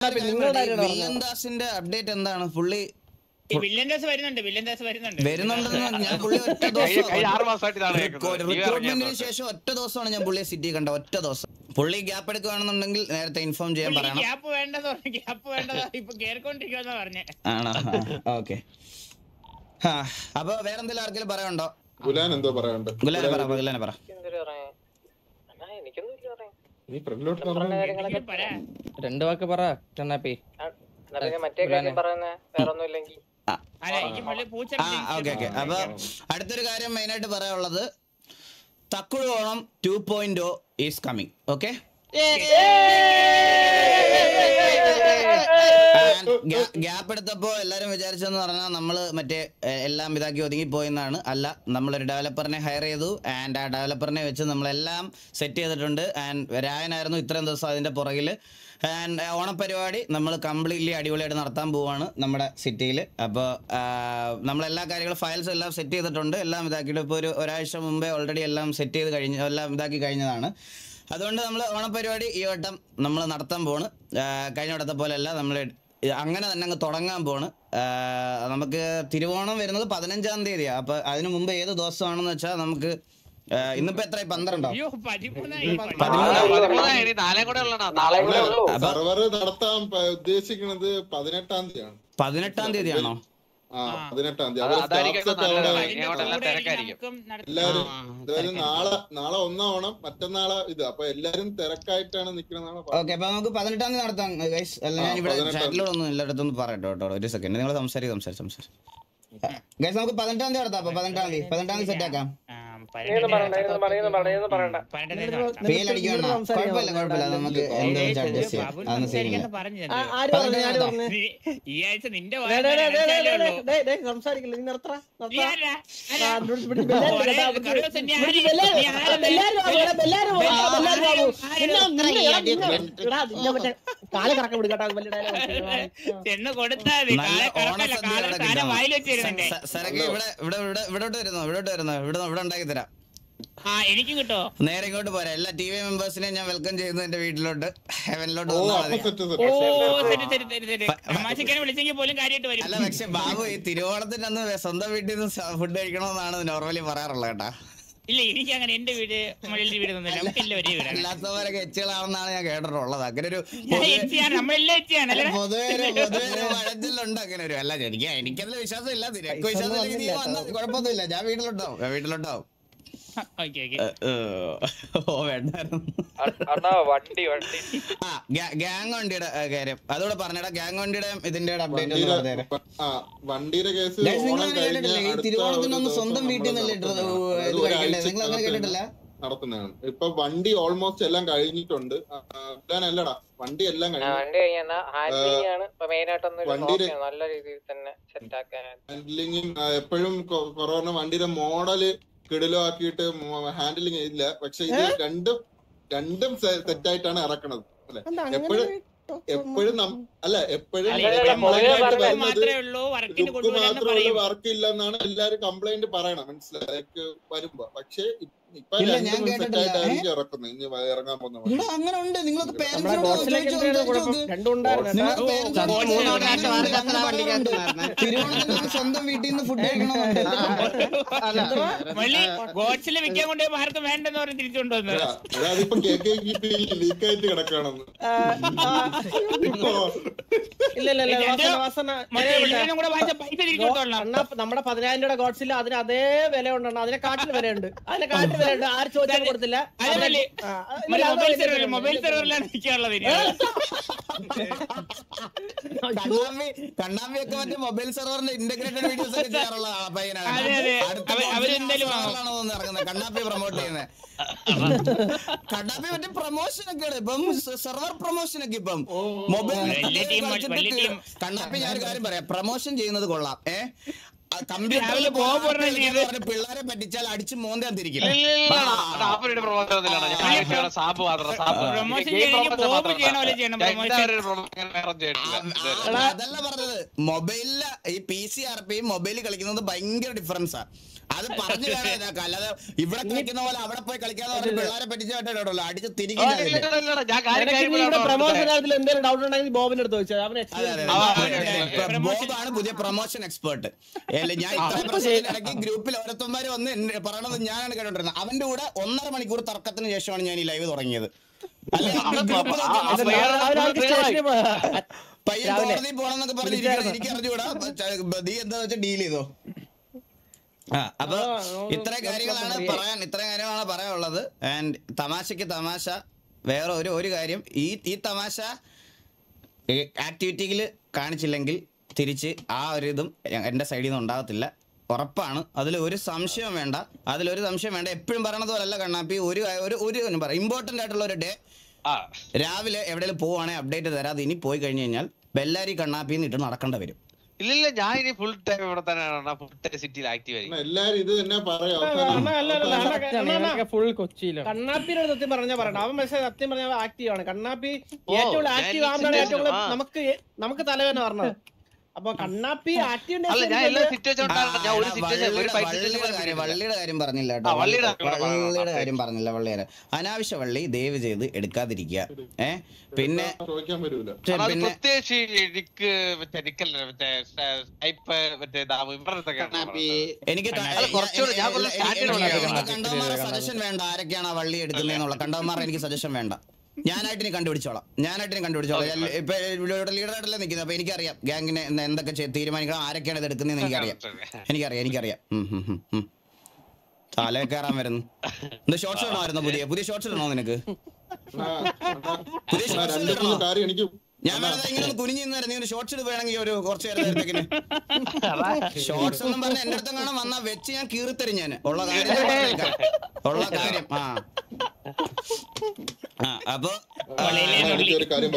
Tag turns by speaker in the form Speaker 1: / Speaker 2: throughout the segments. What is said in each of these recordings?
Speaker 1: വില്ലൻദാസിന്റെ update എന്താണ്? പുള്ളി വരുന്നുണ്ടെന്ന് ഞാൻ പുള്ളി ഒറ്റ ദിവസം റിക്രൂട്ട്മെന്റിന് ശേഷം ഒറ്റ ദിവസമാണ് ഞാൻ പുള്ളിയെ സിറ്റി കണ്ട. ഒറ്റ ദിവസം. പുള്ളി ഗ്യാപ്പ് എടുക്കുകയാണെന്നുണ്ടെങ്കിൽ നേരത്തെ ഇൻഫോം ചെയ്യാൻ പറയണം. ആണോ? ഓക്കെ. അപ്പൊ വേറെന്തെങ്കിലും ആർക്കെങ്കിലും പറയാനുണ്ടോ? ഗുലാനെ പറ.
Speaker 2: രണ്ട് വാക്ക് പറ കണ്ണാപ്പി.
Speaker 1: അപ്പൊ അടുത്തൊരു കാര്യം മെയിനായിട്ട് പറയാനുള്ളത്, തക്കുഴ Onam 2.0 is coming. Okay, gap എടുത്തപ്പോ എല്ലാരും വിചാരിച്ചെന്ന് പറഞ്ഞാൽ നമ്മള് മറ്റേ എല്ലാം ഇതാക്കി ഒതുങ്ങി പോയെന്നാണ്. അല്ല, നമ്മളൊരു ഡെവലപ്പറിനെ ഹയർ ചെയ്തു ആൻഡ് ആ ഡെവലപ്പറിനെ വെച്ച് നമ്മളെല്ലാം സെറ്റ് ചെയ്തിട്ടുണ്ട്. ആൻഡ് രായനായിരുന്നു ഇത്രയും ദിവസം അതിന്റെ പുറകിൽ. ആൻഡ് ഓണപ്പരിപാടി നമ്മൾ കംപ്ലീറ്റ്ലി അടിപൊളിയായിട്ട് നടത്താൻ പോവാണ് നമ്മുടെ സിറ്റിയിൽ. അപ്പോൾ നമ്മളെല്ലാ കാര്യങ്ങളും ഫയൽസ് എല്ലാം സെറ്റ് ചെയ്തിട്ടുണ്ട്. എല്ലാം ഇതാക്കിയിട്ട് ഇപ്പോൾ ഒരാഴ്ച മുമ്പേ ഓൾറെഡി എല്ലാം സെറ്റ് ചെയ്ത് എല്ലാം ഇതാക്കി കഴിഞ്ഞതാണ്. അതുകൊണ്ട് നമ്മൾ ഓണപ്പരിപാടി ഈ വട്ടം നമ്മൾ നടത്താൻ പോണ്. കഴിഞ്ഞ വട്ടത്തെ പോലെയല്ല, നമ്മൾ അങ്ങനെ തന്നെ അങ്ങ് തുടങ്ങാൻ പോണ്. നമുക്ക് തിരുവോണം വരുന്നത് 15-ാം തീയതിയാണ്. അപ്പോൾ അതിന് മുമ്പ് ഏത് ദിവസമാണെന്ന് വെച്ചാൽ നമുക്ക് ഇന്നിപ്പോ എത്രയായി? 12
Speaker 3: നടത്താൻ ഉദ്ദേശിക്കുന്നത്
Speaker 1: 18-ാം തീയതിയാണോ?
Speaker 3: 18-ാം തീയതി. എല്ലാരും നാളെ ഒന്നാം ഓണം, മറ്റന്നാളെ ഇത്. അപ്പൊ എല്ലാരും തിരക്കായിട്ടാണ് നിൽക്കുന്നത്.
Speaker 1: ഓക്കെ, അപ്പൊ നമുക്ക് 18-ാം തീയതി നടത്താം ഗൈസ്. അല്ല, ഞാൻ ഇവിടെ ചാറ്റിലൊന്നും എല്ലായിടത്തും പറയട്ടോ കേട്ടോ. ഒരു സെക്കൻഡ്, നിങ്ങൾ സംസാരിച്ച് ഗൈസ്. നമുക്ക് 18-ാം തീയതി നടത്താം. അപ്പൊ 18-ാം തീയതി സെറ്റ് ആക്കാം. കുഴപ്പമില്ല, നമുക്ക് അഡ്ജസ്റ്റ് ചെയ്യാം. ഇവിടെ ഉണ്ടാക്കി തരാം.
Speaker 4: എനിക്കും കിട്ടോ.
Speaker 1: നേരെ ഇങ്ങോട്ട് പോരാ. എല്ലാ ടി വി മെമ്പേഴ്സിനെ ഞാൻ വെൽക്കം ചെയ്യുന്നു എന്റെ വീട്ടിലോട്ട്, ഹെവനിലോട്ട്.
Speaker 4: വിളിച്ചെങ്കിൽ പോലും കാര്യമായിട്ട് വരും.
Speaker 1: അല്ല, പക്ഷെ ബാബു ഈ തിരുവോണത്തിന്റെ അന്ന് സ്വന്തം വീട്ടിൽ നിന്ന് ഫുഡ് കഴിക്കണമെന്നാണ് നോർമലി പറയാറുള്ളത് കേട്ടാ.
Speaker 4: ഇല്ല, എനിക്ക് അങ്ങനെ എന്റെ വീട് മഴയുടെ വീട്
Speaker 1: അല്ലാത്തവരൊക്കെ എച്ചുകളാണെന്നാണ് ഞാൻ കേട്ടിട്ടുള്ളത്. അങ്ങനെ ഒരു പൊതുവെ വഴച്ചിലുണ്ട് അങ്ങനെ ഒരു. അല്ല, എനിക്കതിൽ വിശ്വാസം ഇല്ല. കുഴപ്പമൊന്നുമില്ല. ഞാൻ വീട്ടിലുണ്ടാവും. ഗ്യാങ് വണ്ടിയുടെ കാര്യം അതുകൂടെ പറഞ്ഞടാ. ഗ്യാങ് വണ്ടിയുടെ ഇതിന്റെ അപ്ഡേറ്റ്
Speaker 3: വണ്ടിയുടെ കേസ്
Speaker 1: തിരുവോണത്തിനൊന്ന് സ്വന്തം വീട്ടിൽ നിന്നല്ലേ നിങ്ങൾ അങ്ങനെ കേട്ടിട്ടില്ല?
Speaker 3: നടത്തുന്നതാണ്. ഇപ്പൊ വണ്ടി ഓൾമോസ്റ്റ് എല്ലാം കഴിഞ്ഞിട്ടുണ്ട്. അല്ലടാ, വണ്ടി എല്ലാം ഹാൻഡ്ലിങ്ങും എപ്പോഴും കൊറോണ വണ്ടിയുടെ മോഡല് കിടിലാക്കിയിട്ട് ഹാൻഡിലിങ് ഇല്ല. പക്ഷെ ഇത് രണ്ടും സെറ്റായിട്ടാണ് ഇറക്കണത്. അല്ലെ, എപ്പോഴും അല്ല എപ്പോഴും മാത്രമേ വർക്ക് ഇല്ലെന്നാണ് എല്ലാരും കംപ്ലൈന്റ് പറയണം. മനസ്സിലായി വരുമ്പോ. പക്ഷെ ഇപ്പൊ സെറ്റായിട്ടായിരിക്കും ഇറക്കുന്നത്. ഇനി ഇറങ്ങാൻ പോകുന്ന
Speaker 1: സ്വന്തം വീട്ടിൽ നിന്ന് ഫുഡ്
Speaker 3: അതിപ്പോ ലീക്കായിട്ട് കിടക്കണമെന്ന്.
Speaker 2: നമ്മുടെ 10,000 രൂപയുടെ ഗോഡ്സിൽ അതിന് അതേ വില ഉണ്ടെണ്ണ. അതിനെ കാട്ടിൽ വിലയുണ്ട്. ആര് ചോദിച്ചാൽ കൊടുത്തില്ല.
Speaker 4: മൊബൈൽ സെർവറിലാണ്
Speaker 1: കണ്ണാമ്പിയൊക്കെ മറ്റേ മൊബൈൽ സെർവറിന്റെ ഇന്റഗ്രേറ്റഡ് വീഡിയോസ് ഒക്കെ ചെയ്യാറുള്ള പയ്യനാണ്. കണ്ണാപ്പി പ്രൊമോട്ട് ചെയ്യുന്നത്. കണ്ണാപ്പി മറ്റേ പ്രൊമോഷൻ ഒക്കെയാണ് ഇപ്പം, സെർവർ പ്രൊമോഷൻ ഒക്കെ ഇപ്പം മൊബൈൽ. കണ്ണാപ്പി ഞാൻ ഒരു കാര്യം പറയാം, പ്രൊമോഷൻ ചെയ്യുന്നത് കൊള്ളാം. കമ്പ്യൂട്ടറിൽ പിള്ളേരെ പറ്റിച്ചാൽ അടിച്ച് മോന്താൻ തിരിക്കും. അതല്ല പറഞ്ഞത്, മൊബൈലില് ഈ PCRP മൊബൈലിൽ കളിക്കുന്നത് ഭയങ്കര ഡിഫറൻസാ. അത് പറഞ്ഞു കേട്ടോ, അല്ലാതെ ഇവിടെ കളിക്കുന്ന പോലെ അവിടെ പോയി കളിക്കാന്ന് പറഞ്ഞ പിള്ളേരെ പറ്റിച്ചാട്ടോ അടിച്ച് തിരിക്കും. ബോബാണ് പുതിയ പ്രൊമോഷൻ എക്സ്പേർട്ട്. ഞാൻ ഇത്ര പ്രശ്നത്തിനിടയ്ക്ക് ഗ്രൂപ്പിൽ ഓരോരുത്തന്മാര് വന്ന് പറയണത് ഞാനാണ് കേട്ടോണ്ടിരുന്നത്. അവന്റെ കൂടെ 1.5 മണിക്കൂർ തർക്കത്തിന് ശേഷമാണ് ഞാൻ ഈ ലൈവ് തുടങ്ങിയത്. പയ്യൻ കോടതി പോണെന്നൊക്കെ പറഞ്ഞ് എനിക്ക് അറിഞ്ഞുകൂടാ, നീ എന്താ വെച്ചാൽ ഡീൽ ചെയ്തോ. അപ്പൊ ഇത്രയും കാര്യങ്ങളാണ് പറയാനുള്ളത്. ആൻഡ് തമാശക്ക് തമാശ. വേറെ ഒരു കാര്യം, ഈ തമാശ ആക്ടിവിറ്റിയിൽ കാണിച്ചില്ലെങ്കിൽ തിരിച്ച് ആ ഒരു ഇതും എന്റെ സൈഡിൽ നിന്ന് ഉണ്ടാകത്തില്ല, ഉറപ്പാണ്. അതിലൊരു സംശയം വേണ്ട. എപ്പോഴും പറയണത് പോലല്ല കണ്ണാപ്പി. ഒരു ഇമ്പോർട്ടന്റ് ആയിട്ടുള്ള ഒരു ഡേ രാവിലെ എവിടെയെങ്കിലും പോവാണെങ്കിൽ അപ്ഡേറ്റ് തരാതെ ഇനി പോയി കഴിഞ്ഞു കഴിഞ്ഞാൽ ബെല്ലാരി കണ്ണാപ്പിന്ന് ഇട്ട് നടക്കേണ്ടി വരും.
Speaker 5: ഇല്ല, ഞാൻ ഇനി ഫുൾ ടൈം ഇവിടെ തന്നെയാണ്, ഫുൾ ടൈം സിറ്റിയിൽ ആക്റ്റീവ് ആയിരിക്കും.
Speaker 3: എല്ലാരും ഇത് തന്നെ പറയാം.
Speaker 2: ഫുൾ കൊച്ചിയിലാണ്. കണ്ണാപ്പിനോട് സത്യം പറഞ്ഞാൽ പറയണം, അവൻ പക്ഷേ സത്യം പറഞ്ഞാൽ ആക്റ്റീവ് ആണ്. കണ്ണാപ്പി ഏറ്റവും ആക്റ്റീവ് ആകുമ്പോഴാണ് ഏറ്റവും നമുക്ക് തലവേദന പറഞ്ഞത്. അപ്പൊ കണ്ണാപ്പി ആക്റ്റീവ്
Speaker 1: വള്ളിയുടെ കാര്യം പറഞ്ഞില്ല കേട്ടോ. വള്ളിയുടെ അനാവശ്യ വള്ളി ദയവ് ചെയ്ത് എടുക്കാതിരിക്കുക. പിന്നെ എനിക്ക് സജഷൻ വേണ്ട ആരൊക്കെയാണ് ആ വള്ളി എടുക്കുന്നതെന്നുള്ള. കണ്ടവന്മാർ എനിക്ക് സജഷൻ വേണ്ട. ഞാനായിട്ട് നീ കണ്ടുപിടിച്ചോളാം. ഇപ്പൊ ലീഡറായിട്ടല്ലേ നിൽക്കുന്നത്. അപ്പൊ എനിക്കറിയാം ഗ്യാങ്ങിനെ എന്തൊക്കെ തീരുമാനിക്കണം, ആരൊക്കെയാണ് ഇത് എടുക്കുന്നതെന്ന് എനിക്കറിയാം. തല കയറാൻ വരുന്നു. എന്താ ഷോർട്സ് ഇടണമായിരുന്നു? പുതിയ ഷോർട്സ് ഇടണോ നിനക്ക്? പുതിയ ഷോർട്സ് ഞാൻ വേണത് ഇങ്ങനെ കുനിഞ്ഞിരുന്നായിരുന്നു. നീ ഒരു ഷോർട്സ് ഇടുകയാണെങ്കിൽ ഒരു കുറച്ച് നേരത്തേക്കിന് ഷോർട്സ് ഒന്നും പറഞ്ഞ എന്റെ അടുത്തും കാണാൻ വന്നാ വെച്ച് ഞാൻ കീറിത്തരും. ഞാൻ ഉള്ള കാര്യം അപ്പൊ
Speaker 3: ഒരു കാര്യം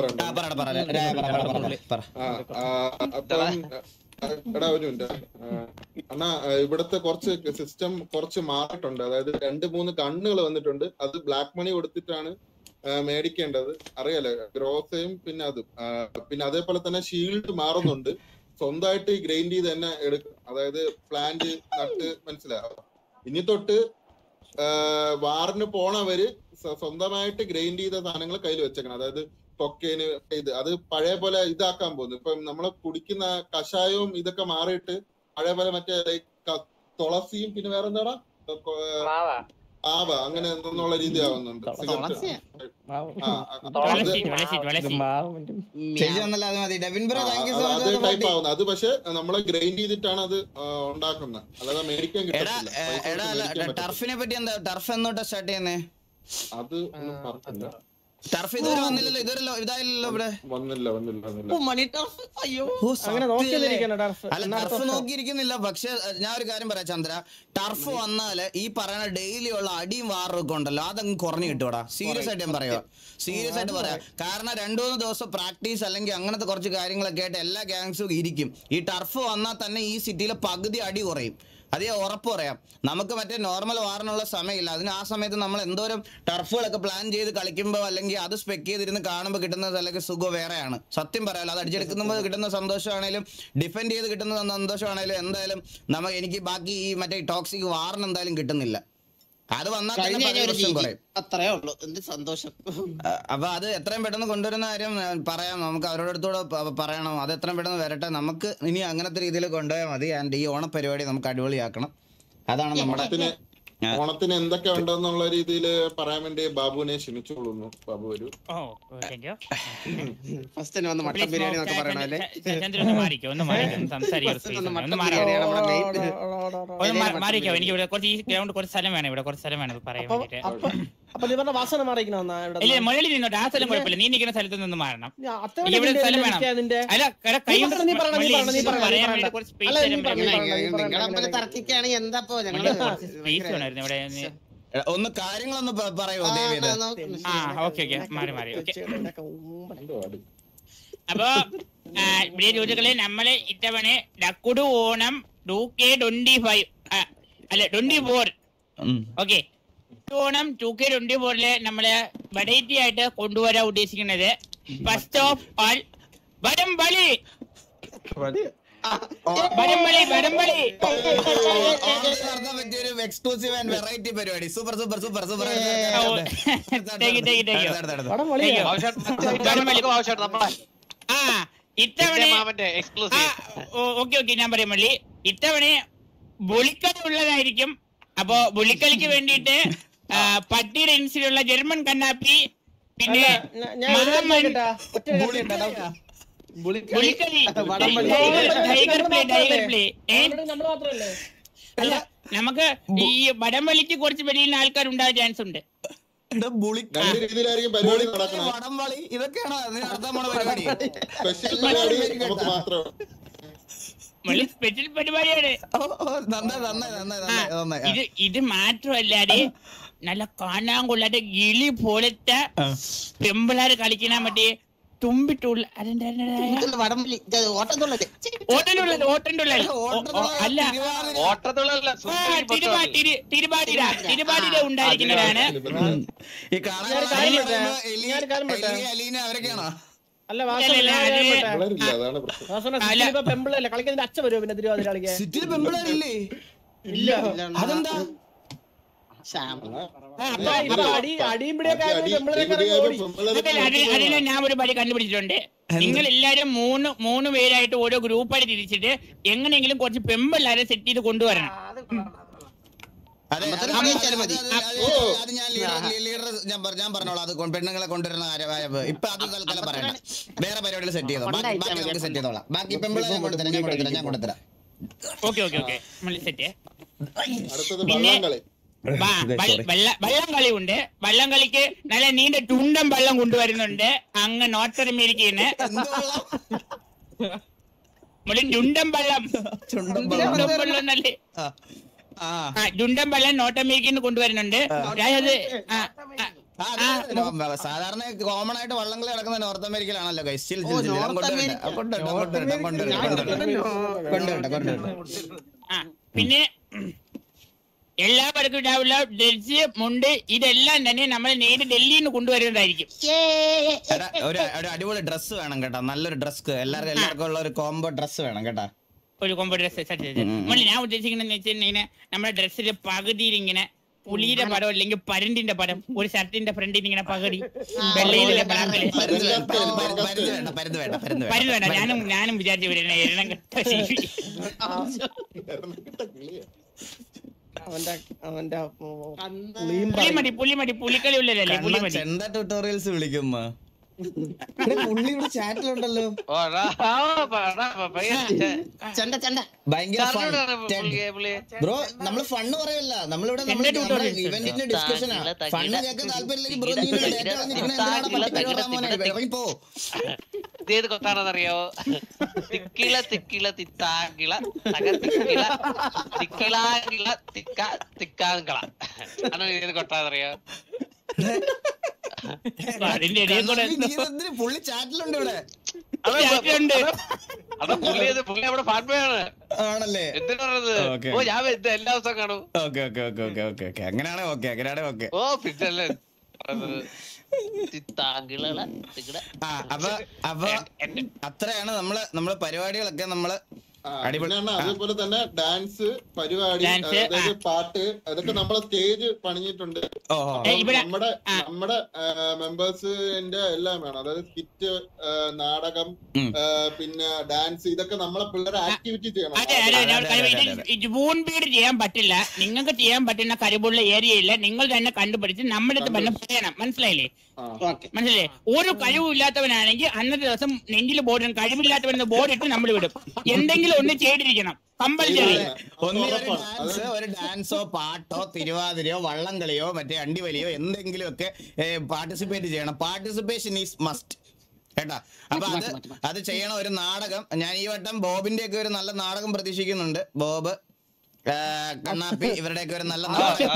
Speaker 3: അണ്ണാ, ഇവിടത്തെ കുറച്ച് സിസ്റ്റം കുറച്ച് മാറിയിട്ടുണ്ട്. അതായത് 2-3 കണ്ണുകൾ വന്നിട്ടുണ്ട്. അത് ബ്ലാക്ക് മണി കൊടുത്തിട്ടാണ് മേടിക്കേണ്ടത്. അറിയാലോ, ഗ്രോസയും പിന്നെ അതും. പിന്നെ അതേപോലെ തന്നെ ഷീൽഡ് മാറുന്നുണ്ട്. സ്വന്തമായിട്ട് ഗ്രൈൻഡ് ചെയ്ത് തന്നെ എടുക്കും. അതായത് പ്ലാന്റ് നട്ട് മനസ്സിലാവും. ഇനി തൊട്ട് വാറിന് പോണവര് സ്വന്തമായിട്ട് ഗ്രൈൻഡ് ചെയ്ത സാധനങ്ങൾ കയ്യിൽ വെച്ചേക്കണം. അതായത് കൊക്കേന് ഇത് അത് പഴയ പോലെ ഇതാക്കാൻ പോകുന്നു. ഇപ്പൊ നമ്മള് കുടിക്കുന്ന കഷായവും ഇതൊക്കെ മാറിയിട്ട് പഴയ പോലെ മറ്റേ തുളസിയും പിന്നെ വേറെ എന്താടാ അങ്ങനെ എന്തെന്നുള്ള രീതി ആവുന്നുണ്ട്. അത് പക്ഷെ നമ്മളെ ഗ്രൈൻഡ് ചെയ്തിട്ടാണ് അത് ഉണ്ടാക്കുന്നത്. അല്ലാതെ മേടിക്കാൻ കിട്ടില്ല.
Speaker 1: ടർഫിനെ പറ്റി എന്താ? ടർഫ് എന്നോട്ടാ സ്റ്റാർട്ട് ചെയ്യുന്നേ?
Speaker 3: അത് ഒന്നും പറഞ്ഞില്ല.
Speaker 1: ടർഫ് ഇതുവരെ വന്നില്ലല്ലോ. ഇതുവരെ ഇതായില്ലല്ലോ ഇവിടെ.
Speaker 3: വന്നില്ല.
Speaker 1: അല്ല, ടർഫ് നോക്കിയിരിക്കുന്നില്ല. പക്ഷെ ഞാൻ ഒരു കാര്യം പറയാം ചന്ദ്ര, ടർഫ് വന്നാല് ഈ പറയുന്ന ഡെയിലി ഉള്ള അടിയും വാറും ഒക്കെ ഉണ്ടല്ലോ, അതങ്ങ് കുറഞ്ഞു കിട്ടുവാടാ. സീരിയസ് ആയിട്ട് ഞാൻ പറയാം. കാരണം 2-3 ദിവസം പ്രാക്ടീസ് അല്ലെങ്കിൽ അങ്ങനത്തെ കുറച്ച് കാര്യങ്ങളൊക്കെ ആയിട്ട് എല്ലാ ഗാങ്സും ഇരിക്കും. ഈ ടർഫ് വന്നാൽ തന്നെ ഈ സിറ്റിയിലെ പകുതി അടി കുറയും. അത് ഉറപ്പ് പറയാം. നമുക്ക് മറ്റേ നോർമൽ വാറിനുള്ള സമയമില്ല. അതിന് ആ സമയത്ത് നമ്മൾ എന്തോരം ടർഫുകളൊക്കെ പ്ലാൻ ചെയ്ത് കളിക്കുമ്പോൾ അല്ലെങ്കിൽ അത് സ്പെക്ക് ചെയ്തിരുന്ന് കാണുമ്പോൾ കിട്ടുന്ന അല്ലെങ്കിൽ സുഖം വേറെയാണ്. സത്യം പറയാമല്ലോ. അത് അടിച്ചെടുക്കുമ്പോൾ കിട്ടുന്ന സന്തോഷമാണേലും ഡിഫെൻഡ് ചെയ്ത് കിട്ടുന്ന സന്തോഷമാണേലും എന്തായാലും എനിക്ക് ബാക്കി ഈ മറ്റേ ടോക്സിക് വാറിന് എന്തായാലും കിട്ടുന്നില്ല. അത് വന്നാൽ
Speaker 6: അത്രേ ഉള്ളൂ. എന്ത് സന്തോഷം.
Speaker 1: അപ്പൊ അത് എത്രയും പെട്ടെന്ന് കൊണ്ടുവരുന്ന കാര്യം പറയാം. നമുക്ക് അവരോട് അടുത്തൂടെ പറയണം. അത് എത്രയും പെട്ടെന്ന് വരട്ടെ. നമുക്ക് ഇനി അങ്ങനത്തെ രീതിയിൽ കൊണ്ടുപോയാൽ മതി. ആൻഡ് ഈ ഓണപരിപാടി നമുക്ക് അടിപൊളിയാക്കണം. അതാണ് നമ്മുടെ
Speaker 3: ഓണത്തിന് എന്തൊക്കെ ഉണ്ടെന്നുള്ള രീതിയിൽ പറയാൻ വേണ്ടി ബാബുവിനെ ക്ഷണിച്ചോളുന്നു. ബാബു ഒരു
Speaker 6: ഫസ്റ്റ് വന്ന് മട്ടൻ ബിരിയാണി എന്നൊക്കെ പറയണല്ലേ.
Speaker 4: എനിക്ക് ഇവിടെ കുറച്ച് ഈ ഗ്രൗണ്ട് കുറച്ച് സ്ഥലം വേണം. ഇവിടെ കുറച്ച് സ്ഥലം വേണം പറയാൻ വേണ്ടിട്ട്.
Speaker 2: വാസന മാറിക്കണോ?
Speaker 4: ഇല്ല, മുകളിൽ നിന്നോട്ട്. ആ സ്ഥലം കുഴപ്പമില്ല. നീ നിൽക്കുന്ന സ്ഥലത്ത് നിന്ന് മാറണം. ഇവിടെ സ്ഥലം വേണം. അല്ല,
Speaker 6: തർക്കിക്കാണെങ്കിൽ എന്താ ഞങ്ങള്
Speaker 4: ഇവിടെ
Speaker 1: ഒന്ന് കാര്യങ്ങളൊന്ന് പറയോ?
Speaker 4: മാറി. അപ്പൊ പ്രിയ ചോദ്യങ്ങളെ, നമ്മള് ഇത്തവണ ഡക്കുടു ഓണം 2K25 അല്ല 24. ഓക്കെ, ഓണം 2K24 നമ്മള് വെറൈറ്റി ആയിട്ട് കൊണ്ടുവരാൻ ഉദ്ദേശിക്കുന്നത് ഫസ്റ്റ് ഓഫ് ആൾ വടംവലി.
Speaker 1: എക്സ്ക്ലൂസീവ് ആൻഡ് വെറൈറ്റി പരിപാടി. Super super super super.
Speaker 4: Okay ഞാൻ പറയാൻ വേണ്ടി ഇത്തവണ ബുളിക്കളി ഉള്ളതായിരിക്കും. അപ്പൊ ബുളിക്കളിക്ക് വേണ്ടിയിട്ട് പട്ടിയുടെ ഇൻസിലുള്ള ജർമ്മൻ കണ്ണാപ്പി, പിന്നെ അല്ല നമുക്ക് ഈ വടംവലിക്ക് കുറച്ച് വലിയ ആൾക്കാർ ഉണ്ടാകാൻ ചാൻസ് ഉണ്ട്.
Speaker 1: വടംവലി ഇതൊക്കെയാണോ പരിപാടി?
Speaker 4: സ്പെഷ്യൽ പരിപാടിയാണ് ഇത്. മാത്രമല്ലാതെ നല്ല കാണാൻ കൊള്ളാതെ ഗിളി പോലത്തെ പെമ്പിളാര് കളിക്കണ മറ്റേ തുമ്പിട്ടുള്ള തിരുവാതിര ഉണ്ടായിരിക്കുന്നതാണ്.
Speaker 2: അല്ല പെമ്പിളല്ലേ കളിക്കുന്നതിന്റെ അച്ഛൻ വരുമോ പിന്നെ തിരുവാതിര കളിക്കാൻ? ഇല്ല,
Speaker 1: അതെന്താ?
Speaker 4: അതിനെ ഞാൻ ഒരു പടി കണ്ടുപിടിച്ചിട്ടുണ്ട്. നിങ്ങൾ എല്ലാരും മൂന്ന് പേരായിട്ട് ഓരോ ഗ്രൂപ്പായിട്ട് തിരിച്ചിട്ട് എങ്ങനെയെങ്കിലും കുറച്ച് പെമ്പിള്ളാരെ സെറ്റ് ചെയ്ത് കൊണ്ടുവരണം.
Speaker 1: ഞാൻ പറഞ്ഞോളാം. അത് പെണ്ണുങ്ങളെ കൊണ്ടുവരുന്ന ഇപ്പൊ അത് തൽക്കാലം പറയണ്ട. വേറെ പരിപാടികൾ സെറ്റ് ചെയ്തോ. സെറ്റ് ചെയ്തോളാം. ബാക്കി പെമ്പിളെ ഞാൻ കൊണ്ടുതരാം.
Speaker 4: ഓക്കെ പിന്നെ വള്ളം കളി ഉണ്ട്. വള്ളം കളിക്ക് നല്ല നീണ്ട ചുണ്ടൻ വെള്ളം കൊണ്ടുവരുന്നുണ്ട് അങ്ങ് നോർത്ത് അമേരിക്കന്ന്. ചുണ്ടൻ വെള്ളം നല്ല ചുണ്ടൻ വെള്ളം നോർത്ത് അമേരിക്കന്ന് കൊണ്ടുവരുന്നുണ്ട്.
Speaker 1: സാധാരണ കോമൺ ആയിട്ട് വള്ളംകളി നടക്കുന്നത് നോർത്ത് അമേരിക്കയിലാണല്ലോ.
Speaker 4: പിന്നെ എല്ലാവർക്കും ഉണ്ടാവില്ല ഡ്രസ്, മുണ്ട്, ഇതെല്ലാം തന്നെ നമ്മൾ നേരെ ഡൽഹിയിൽ നിന്ന് കൊണ്ടുവരുന്നതായിരിക്കും.
Speaker 1: ഒരു അടിപൊളി ഡ്രസ് വേണം കേട്ടോ. നല്ലൊരു ഡ്രസ് എല്ലാവർക്കും ഉള്ള ഒരു കോംബോ ഡ്രസ് വേണം കേട്ടോ.
Speaker 4: ഒരു കോംബോ ഡ്രസ്. ഞാൻ ഉദ്ദേശിക്കുന്നത് വെച്ചിട്ടുണ്ടെങ്കിൽ നമ്മുടെ ഡ്രസ്സിന്റെ പകുതിയിൽ ഇങ്ങനെ പുലിയുടെ പടം അല്ലെങ്കിൽ പരണ്ടിന്റെ പടം ഒരു ഷർട്ടിന്റെ ഫ്രണ്ടിൽ ഇങ്ങനെ പകുതി വെള്ളയിലെ ബ്ലാക്കില് പരുന്ന് വേണ്ട. ഞാനും വിചാരിച്ചു വരുന്ന എരണം കെട്ട പുലിക്കളി ഉള്ളതല്ലേ പുലിമതി.
Speaker 1: എന്താ ട്യൂട്ടോറിയൽസ് വിളിക്കുന്ന പുള്ളിയുടെ ചാറ്റിലുണ്ടല്ലോ. ബ്രോ നമ്മള് ഫണ്ണ് പറയല്ല. നമ്മളിവിടെ ഇവന്റിന്റെ ഡിസ്കഷനാ. ഫണ്ണ് കേൾക്കാൻ താല്പര്യമില്ലെങ്കിൽ ബ്രോ ഇറങ്ങിപ്പോ.
Speaker 5: ഇതേത് കൊത്താണെന്നറിയോ? തിക്കിള തിക്കിള തിത്താങ്കിള തക തിക്കിള തിക്കിളാങ്കിള തിക്ക തിക്കാങ്കിള ആണ് ഏത് കൊട്ടാന്നറിയോ?
Speaker 1: പുള്ളി ചാറ്റിലുണ്ട് ഇവിടെ.
Speaker 5: അതാ പുള്ളി അവിടെ ഫാൻബോയാണ്
Speaker 1: ആണല്ലേ?
Speaker 5: എന്തിനാ പറഞ്ഞത്? ഓ ഞാൻ എല്ലാ ദിവസവും കാണും.
Speaker 1: അങ്ങനെയാണ് ഓക്കെ.
Speaker 5: ഓ പിന്നല്ലേ
Speaker 1: അപ്പൊ അത്രയാണ് നമ്മള് പരിപാടികളൊക്കെ നമ്മള്
Speaker 3: അതേപോലെ തന്നെ ഡാൻസ് പരിപാടി, അതായത് പാട്ട്, അതൊക്കെ നമ്മളെ സ്റ്റേജ് പണിഞ്ഞിട്ടുണ്ട്. നമ്മുടെ മെമ്പേഴ്സിന്റെ എല്ലാം വേണം. അതായത് സ്കിറ്റ്, നാടകം, പിന്നെ ഡാൻസ്, ഇതൊക്കെ നമ്മളെ പിള്ളേരെ ആക്ടിവിറ്റി ചെയ്യണം.
Speaker 4: ജൂൺ പീരീഡ് ചെയ്യാൻ പറ്റില്ല. നിങ്ങൾക്ക് ചെയ്യാൻ പറ്റുന്ന കഴിവുള്ള ഏരിയ ഇല്ല. നിങ്ങൾ തന്നെ കണ്ടുപിടിച്ച് നമ്മുടെ അടുത്ത് തന്നെ പറയണം. മനസ്സിലായില്ലേ? ഒരു കഴിവും ഇല്ലാത്തവനാണെങ്കിൽ അന്നത്തെ ദിവസം നെഞ്ചിൽ ബോർഡ്, കഴിവില്ലാത്തവൻ ബോർഡ് ഇട്ട് നമ്മൾ വിടും. എന്തെങ്കിലും ഒന്ന് ചെയ്തിരിക്കണം. കമ്പൽസറി
Speaker 1: ഒരു ഡാൻസോ പാട്ടോ തിരുവാതിരയോ വള്ളംകളിയോ മറ്റേ അണ്ടിവലിയോ എന്തെങ്കിലും ഒക്കെ പാർട്ടിസിപ്പേറ്റ് ചെയ്യണം. പാർട്ടിസിപ്പേഷൻ ഈസ് മസ്റ്റ് കേട്ടാ. അപ്പൊ അത് ചെയ്യണം. ഒരു നാടകം ഞാൻ ഈ വട്ടം ബോബിന്റെ ഒക്കെ ഒരു നല്ല നാടകം പ്രതീക്ഷിക്കുന്നുണ്ട്. ബോബ്, കണ്ണാപ്പി ഇവരുടെയൊക്കെ ഒരു നല്ല നാടകം.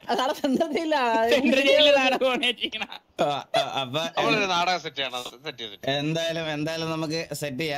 Speaker 2: നാളെ സെൻട്രൽ
Speaker 4: നാടകമാണ് ചെയ്യണം.
Speaker 1: അപ്പൊ
Speaker 5: നമ്മളൊരു നാടകം സെറ്റ് ചെയ്യണം, സെറ്റ് ചെയ്തിട്ട്
Speaker 1: എന്തായാലും നമുക്ക് സെറ്റ് ചെയ്യാം.